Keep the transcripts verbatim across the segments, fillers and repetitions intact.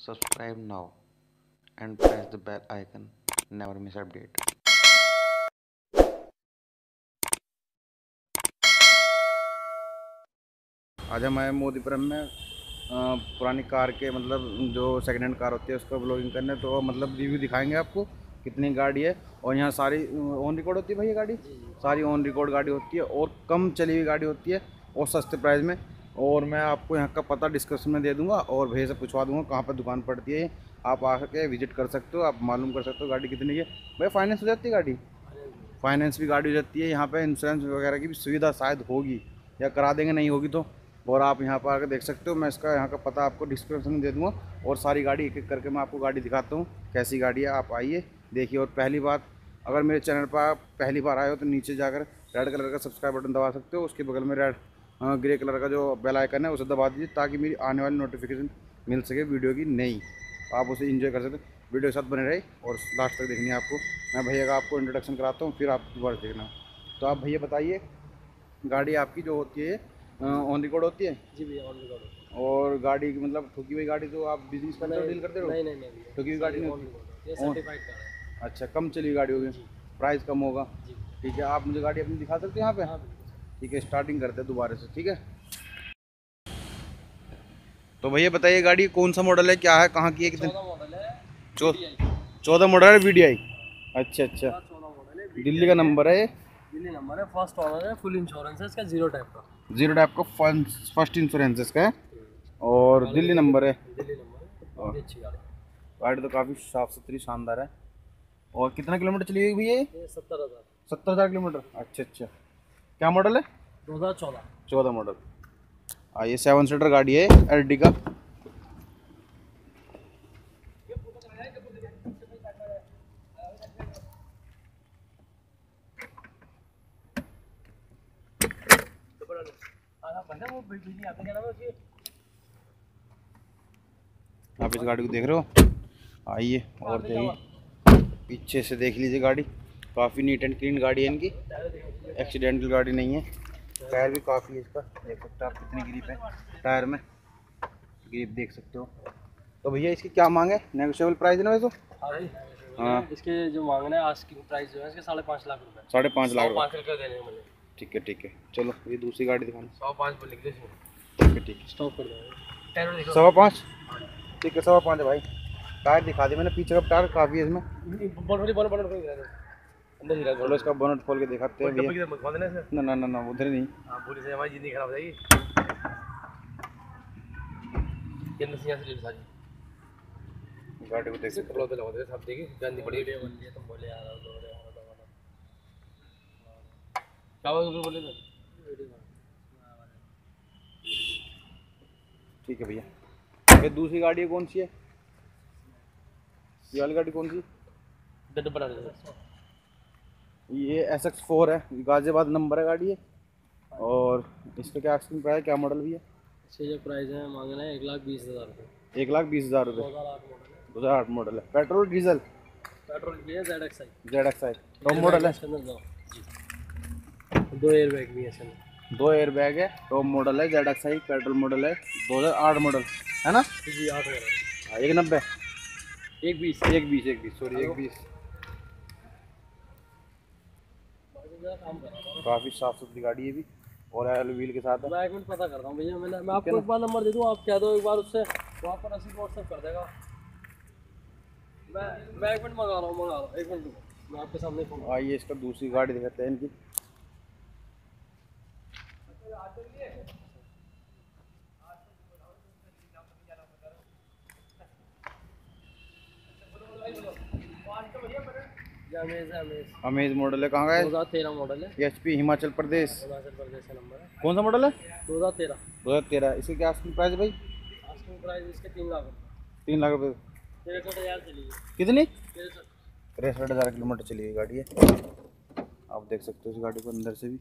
Subscribe now and press the bell icon. Never miss update. आज हम आए मोदीपुरम में अ, पुरानी कार के मतलब जो सेकंड हैंड कार होती है उसका ब्लॉगिंग करने। तो मतलब रिव्यू दिखाएंगे आपको कितनी गाड़ी है। और यहाँ सारी ऑन रिकॉर्ड होती है भैया गाड़ी, सारी ऑन रिकॉर्ड गाड़ी होती है और कम चली हुई गाड़ी होती है और सस्ते प्राइस में। और मैं आपको यहाँ का पता डिस्क्रिप्शन में दे दूँगा और भैया से पूछवा दूँगा कहाँ पर दुकान पड़ती है। आप आके विजिट कर सकते हो, आप मालूम कर सकते हो गाड़ी कितनी है। भैया फाइनेंस हो जाती है गाड़ी? फाइनेंस भी गाड़ी हो जाती है यहाँ पे। इंश्योरेंस वगैरह की भी सुविधा शायद होगी या करा देंगे, नहीं होगी तो। और आप यहाँ पर आकर देख सकते हो। मैं इसका यहाँ का पता आपको डिस्क्रिप्शन में दे दूँगा और सारी गाड़ी एक एक करके मैं आपको गाड़ी दिखाता हूँ कैसी गाड़ी है। आप आइए देखिए। और पहली बात, अगर मेरे चैनल पर आप पहली बार आए हो तो नीचे जाकर रेड कलर का सब्सक्राइब बटन दबा सकते हो। उसके बगल में रेड ग्रे कलर का जो बेल आइकन है उसे दबा दीजिए ताकि मेरी आने वाली नोटिफिकेशन मिल सके वीडियो की नई, आप उसे एंजॉय कर सकते हो। वीडियो के साथ बने रहे और लास्ट तक देखनी है आपको। मैं भैया का आपको इंट्रोडक्शन कराता हूँ फिर आप दोबारा देखना। तो आप भैया बताइए, गाड़ी आपकी जो होती है ऑन रिकॉर्ड होती है? जी भैया ऑन रिकॉर्ड। और गाड़ी की मतलब ठुकी हुई गाड़ी तो आप बिजनेस करते हो, डील करते हो? नहीं नहीं नहीं भैया, ठुकी हुई गाड़ी नहीं ऑन होती? रिकॉर्ड ये ऑन, सर्टिफाइड कार है। अच्छा, कम चली हुई गाड़ी होगी, जी प्राइस कम होगा। जी। ठीक है, आप मुझे गाड़ी अपनी दिखा सकते हैं यहाँ पे? हाँ बिल्कुल। ठीक है, स्टार्टिंग करते हैं दोबारा से, ठीक है। तो भैया बताइए गाड़ी कौन सा मॉडल है, क्या है, कहाँ की है, कितने? चौदह मॉडल है। चौ VDI। चौदह मॉडल है वी डी आई। अच्छा अच्छा, चौदह मॉडल है, दिल्ली का नंबर है ये? दिल्ली नंबर है, फर्स्ट ओनर है, फुल इंश्योरेंस है इसका, जीरो टाइप का। जीरो टाइप का फर्स्ट इंश्योरेंस इसका है और दिल्ली नंबर है। दिल्ली नंबर है, बहुत ही अच्छी गाड़ी है। गाड़ी तो काफ़ी साफ सुथरी शानदार है। और कितना किलोमीटर चली हुई भैया ये? ये सत्तर हज़ार सत्तर हज़ार किलोमीटर। अच्छा अच्छा, क्या मॉडल है? दो हज़ार चौदह। चौदह मॉडल। हाँ, ये सेवन सीटर गाड़ी है अर्टिगा। आप इस गाड़ी को देख रहे हो? आइए और देखिए, पीछे से देख लीजिए गाड़ी, काफ़ी नीट एंड क्लीन गाड़ी है इनकी, एक्सीडेंटल गाड़ी नहीं है। टायर भी काफ़ी है इसका, देख सकते हो आप कितनी ग्रिप है टायर में, ग्रिप देख सकते हो। तो भैया इसकी क्या मांग है? नेगोशिएबल प्राइस है ना वैसे? हाँ भाई, हाँ, इसके जो मांगना है आस्किंग प्राइस जो है इसके साढ़े पाँच लाख रुपए। साढ़े पाँच लाख सौ रुपये। पाँच रुपये देने मुझे। ठीक है ठीक है, चलो ये दूसरी गाड़ी दिखाना। सौ पाँच पर लिख दे इसमें। ठीक है ठीक है, स्टॉप कर दो। टायर देखो। सवा पाँच। ठीक है, सवा पाँच है भाई। टायर दिखा दी मैंने, पीछे का टायर काफ़ी है इसमें। बोनट बोनट बोनट खोल के अंदर ही रख। चलो इसका बोनट खोल के दिखाते हैं भैया। मत खोल देना इसे। ना ना ना ना, उधर नहीं। हां, पुलिस से हमारी जिंदगी खराब हो जाएगी। ये नसिया से ले सारी गाड़ी को देख सकते कपड़ों पे लगा दे सब, देखिए गंदी पड़ी है। बन गया तुम बोले यार दो रे क्या बोल बोले तो हो। ठीक है भैया। ये दूसरी गाड़ी कौन सी है? ये वाली गाड़ी कौन सी? डड बना दे। ये एस एक्स फोर है, गाजियाबाद नंबर है गाड़ी है। और इसका क्या आस्किंग प्राइस है, क्या मॉडल भी है? इसके जो प्राइस है मांगना है एक लाख बीस हज़ार रुपये। एक लाख बीस हज़ार दो रुपये। हज़ार आठ मॉडल है। दो हज़ार आठ मॉडल है, पेट्रोल डीजल? पेट्रोल की है, Z X I. Z X I top model है। इसके अंदर दो जी दो एयर बैग भी है इसके अंदर। दो एयर बैग है, टॉप मॉडल है, Z X I petrol model है, दो हज़ार आठ मॉडल है ना? जी आठ मॉडल। हाँ, एक नब्बे, एक बीस एक बीस, एक बीस सॉरी, एक बीस। काम कर रहा हूँ। काफ़ी साफ सुथरी गाड़ी है भी और एल व्हील के साथ है। मैं एक मिनट पता करता हूँ भैया। मैंने मैं आपको एक बार नंबर दे दूँ, आप कह दो एक बार उससे, वो आपको रसीद व्हाट्सएप कर देगा। मैं मैं एक मिनट मंगा रहा हूँ मंगा रहा हूँ एक मिनट रुको, मैं आपके सामने फोन। आइए इसका दूसरी गाड़ी दिखाते हैं इनकी। अमेज है अमेज। अमेज मॉडल है, कहाँ का है? दो हज़ार तेरह मॉडल है, एच पी हिमाचल प्रदेश। हिमाचल प्रदेश का नंबर है। कौन सा मॉडल है? दो हज़ार तेरह। दो हज़ार तेरह। इसकी क्या आस्किंग प्राइस है भाई? आस्किंग प्राइस इसके तीन लाख रुपये। तीन लाख रुपए। तिरसठ हज़ार चली है। कितनी? तिरसठ। तिरसठ हज़ार किलोमीटर चली हुई गाड़ी है। आप देख सकते हो इस गाड़ी को अंदर से भी,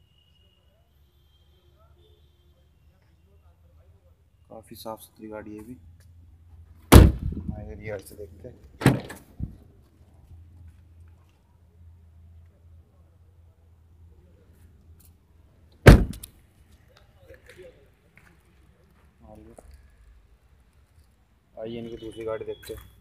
काफ़ी साफ सुथरी गाड़ी है भी। रियर से देखते हैं। आइए इनकी दूसरी गाड़ी देखते हैं।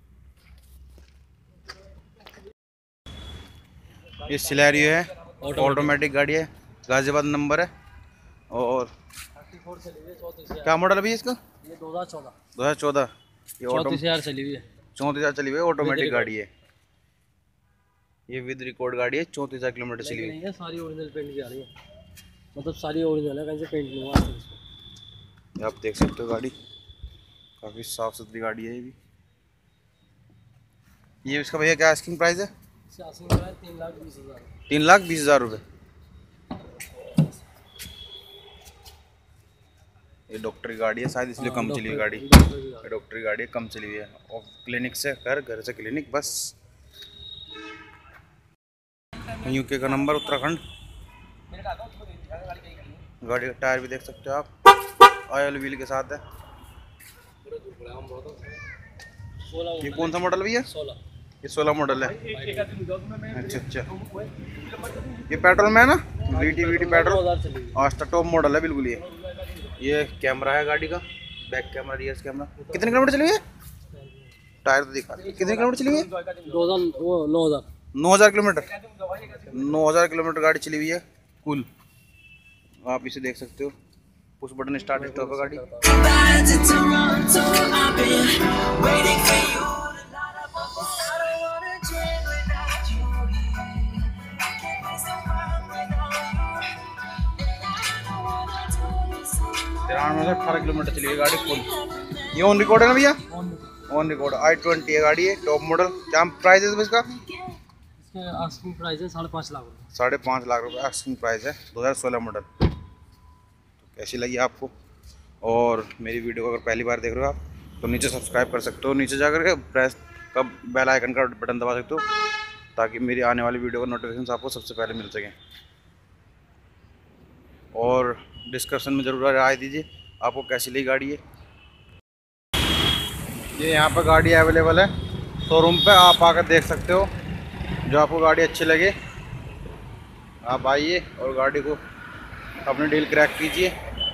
ये सिलेरियो है, ऑटोमेटिक गाड़ी है, गाजियाबाद नंबर है। और क्या मॉडल है भैया इसका? ये दो हज़ार चौदह दो हज़ार चौदह। ये चौंतीस हज़ार चली हुई है। चौंतीस हज़ार चली हुई है, ऑटोमेटिक गाड़ी है। ये विद रिकॉर्ड गाड़ी है, चौंतीस हज़ार किलोमीटर चली हुई है। सारी ओरिजिनल पेंट की आ रही है, मतलब सारी ओरिजिनल है, कहीं से पेंट नहीं हुआ आज तक। आप देख सकते हो गाड़ी काफ़ी साफ़ सुथरी गाड़ी है ये भी। ये इसका भैया क्या आस्किंग प्राइस है? इसका आस्किंग प्राइस तीन लाख बीस हज़ार तीन लाख बीस हज़ार रुपये। ये डॉक्टर की गाड़ी है शायद, इसलिए कम चली हुई गाड़ी। डॉक्टर की गाड़ी है, कम चली हुई है। और क्लिनिक से घर, घर से क्लिनिक बस। यूके का नंबर, उत्तराखंड। गाड़ी का टायर भी देख सकते हो आप, ऑयल व्हील के साथ है। ये कौन सा मॉडल भैया? सोलह। ये सोलह मॉडल है। अच्छा अच्छा, ये पेट्रोल में है ना? वीटी वीटी पेट्रोल, आज तक टॉप मॉडल है बिल्कुल। ये ये कैमरा है गाड़ी का, बैक कैमरा, रियर कैमरा। कितने किलोमीटर चली हुई है? टायर तो दिखा, कितने किलोमीटर चली हुई है? दो हज़ार वो नौ हज़ार नौ हज़ार किलोमीटर नौ हज़ार किलोमीटर गाड़ी चली हुई है कुल। आप इसे देख सकते हो, पुश बटन स्टार्ट स्टॉप है गाड़ी। तिरानवे से अठारह किलोमीटर चली हुई गाड़ी फुल। ये ऑन रिकॉर्ड है ना भैया? On record. आई ट्वेंटी है गाड़ी है, टॉप मॉडल। क्या प्राइस है इसका? इसके आस्किंग प्राइस है साढ़े पाँच लाख रुपये। साढ़े पाँच लाख रुपये आस्किंग प्राइस है, दो हज़ार सोलह मॉडल। तो कैसी लगी आपको? और मेरी वीडियो को अगर पहली बार देख रहे हो आप, तो नीचे सब्सक्राइब कर सकते हो, नीचे जाकर के प्रेस का बेल आइकन का बटन दबा सकते हो, ताकि मेरी आने वाली वीडियो का नोटिफिकेशन आपको सबसे पहले मिल सके। और डिस्क्रिप्शन में ज़रूर राय दीजिए आपको कैसी लगी गाड़ी है। ये यहाँ पर गाड़ी अवेलेबल है शोरूम पे, आप आकर देख सकते हो। जो आपको गाड़ी अच्छी लगे आप आइए और गाड़ी को अपनी डील क्रैक कीजिए।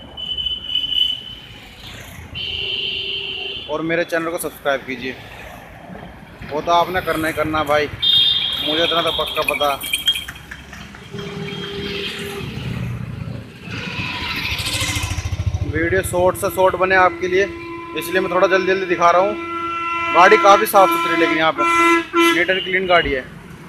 और मेरे चैनल को सब्सक्राइब कीजिए। वो तो आपने करना ही करना भाई, मुझे इतना तो पक्का पता। वीडियो शॉर्ट से शॉर्ट बने आपके लिए, इसलिए मैं थोड़ा जल्दी जल्दी दिखा रहा हूँ। गाड़ी काफ़ी साफ़ सुथरी, लेकिन यहाँ पे नीट एंड क्लीन गाड़ी है।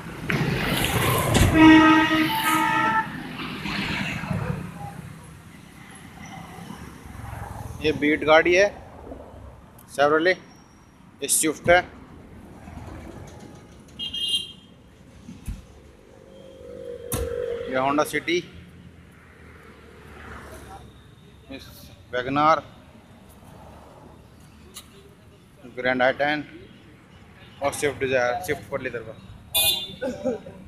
ये बीट गाड़ी है, शेवरले। ये स्विफ्ट है। ये Honda City, WagonR, Grand I ten और स्विफ्ट डिजायर। स्विफ्ट पर लेकर